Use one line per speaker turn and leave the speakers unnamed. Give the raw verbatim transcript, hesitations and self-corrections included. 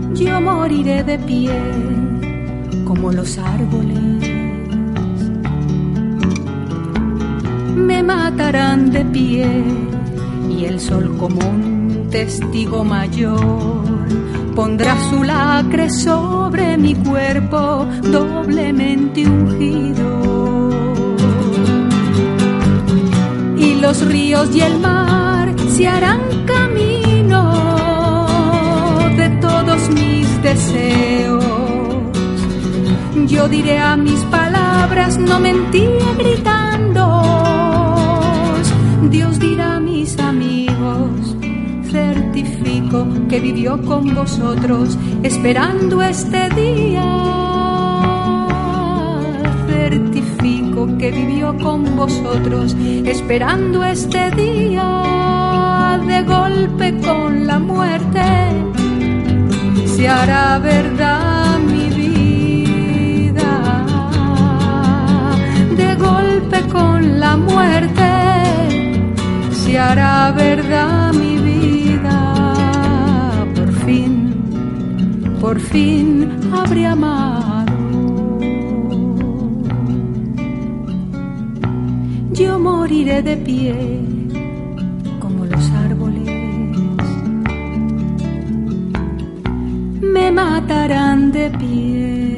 yo moriré de pie como los árboles. Me matarán de pie y el sol como un testigo mayor pondrá su lacre sobre mi cuerpo doblemente ungido. Y los ríos y el mar se harán camino de todos mis deseos. Yo diré a mis palabras, no mentí gritando. Dios dirá a mis amigos, certifico que vivió con vosotros esperando este día. Certifico que vivió con vosotros esperando este día. De golpe con la muerte se hará verdad mi vida. De golpe con la muerte se hará verdad mi vida. Por fin, por fin habré amado. Yo moriré de pie como los árboles. Me matarán de pie